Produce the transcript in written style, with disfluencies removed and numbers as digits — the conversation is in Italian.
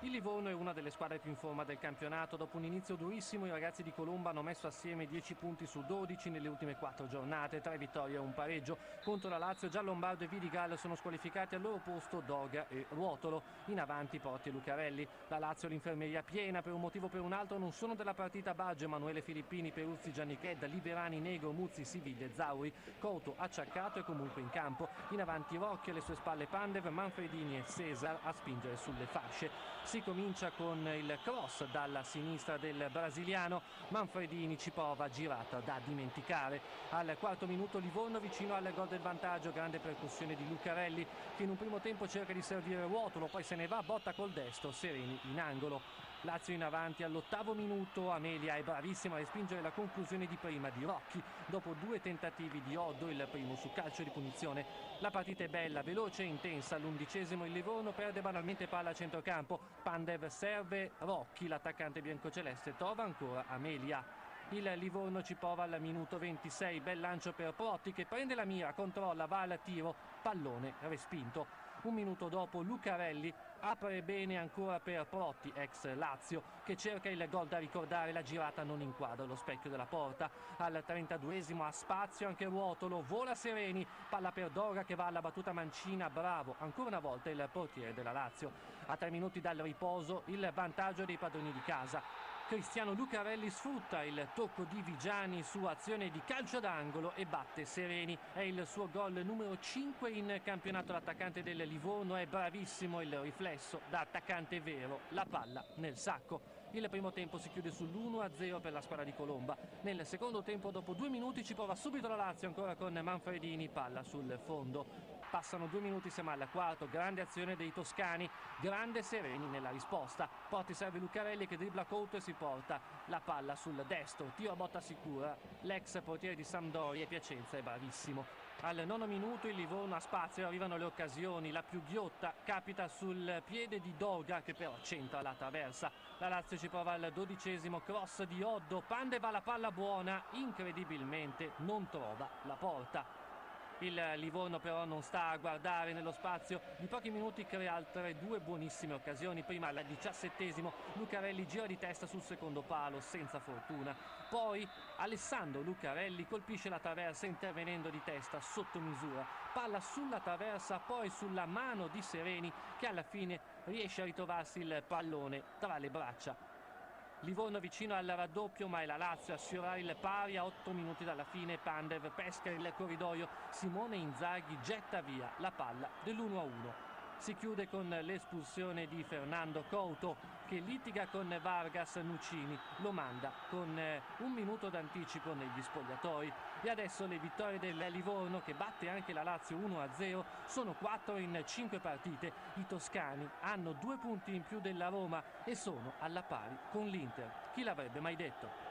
Il Livorno è una delle squadre più in forma del campionato. Dopo un inizio durissimo, i ragazzi di Colomba hanno messo assieme 10 punti su 12 nelle ultime 4 giornate, 3 vittorie e un pareggio. Contro la Lazio, Giallombardo e Vidigal sono squalificati, al loro posto Doga e Ruotolo. In avanti Porti e Lucarelli. La Lazio l'infermeria piena, per un motivo o per un altro non sono della partita Baggio, Emanuele Filippini, Peruzzi, Giannichedda, Liberani, Negro, Muzzi, Siviglia e Zauri. Couto acciaccato e comunque in campo. In avanti Rocchi, alle sue spalle Pandev, Manfredini e Cesar a spingere sulle fasce. Si comincia con il cross dalla sinistra del brasiliano. Manfredini ci prova, girata da dimenticare. Al quarto minuto Livorno vicino al gol del vantaggio, grande percussione di Lucarelli che in un primo tempo cerca di servire Ruotolo, poi se ne va, botta col destro, Sereni in angolo. Lazio in avanti all'8° minuto, Amelia è bravissima a respingere la conclusione di prima di Rocchi dopo 2 tentativi di Oddo, il primo su calcio di punizione. La partita è bella, veloce e intensa. All'11° il Livorno perde banalmente palla a centrocampo. Pandev serve Rocchi, l'attaccante biancoceleste trova ancora Amelia. Il Livorno ci prova al minuto 26, bel lancio per Protti che prende la mira, controlla, va al tiro, pallone respinto. Un minuto dopo Lucarelli apre bene ancora per Protti, ex Lazio, che cerca il gol da ricordare, la girata non inquadra lo specchio della porta. Al 32° ha spazio anche Ruotolo, vola Sereni, palla per Doga che va alla battuta mancina, bravo ancora una volta il portiere della Lazio. A 3 minuti dal riposo il vantaggio dei padroni di casa. Cristiano Lucarelli sfrutta il tocco di Vigiani su azione di calcio d'angolo e batte Sereni. È il suo gol numero 5 in campionato. L'attaccante del Livorno è bravissimo, il riflesso da attaccante vero, la palla nel sacco. Il primo tempo si chiude sull'1-0 per la squadra di Colomba. Nel secondo tempo, dopo 2 minuti, ci prova subito la Lazio, ancora con Manfredini, palla sul fondo. Passano 2 minuti, siamo al quarto, grande azione dei toscani, grande Sereni nella risposta. Porti serve Lucarelli che dribbla Couto e si porta la palla sul destro, tiro a botta sicura. L'ex portiere di Sampdoria e Piacenza è bravissimo. Al 9° minuto il Livorno ha spazio, arrivano le occasioni, la più ghiotta capita sul piede di Doga che però centra la traversa. La Lazio ci prova al 12°, cross di Oddo, Pandev va la palla buona, incredibilmente non trova la porta. Il Livorno però non sta a guardare, nello spazio di pochi minuti crea altre 2 buonissime occasioni. Prima al 17° Lucarelli gira di testa sul secondo palo senza fortuna. Poi Alessandro Lucarelli colpisce la traversa intervenendo di testa sotto misura. Palla sulla traversa, poi sulla mano di Sereni che alla fine riesce a ritrovarsi il pallone tra le braccia. Livorno vicino al raddoppio, ma è la Lazio a sfiorare il pari a 8 minuti dalla fine. Pandev pesca il corridoio, Simone Inzaghi getta via la palla dell'1-1. Si chiude con l'espulsione di Fernando Couto che litiga con Vargas Nucini, lo manda con 1 minuto d'anticipo negli spogliatoi. E adesso le vittorie del Livorno, che batte anche la Lazio 1-0, sono 4 in 5 partite. I toscani hanno 2 punti in più della Roma e sono alla pari con l'Inter. Chi l'avrebbe mai detto?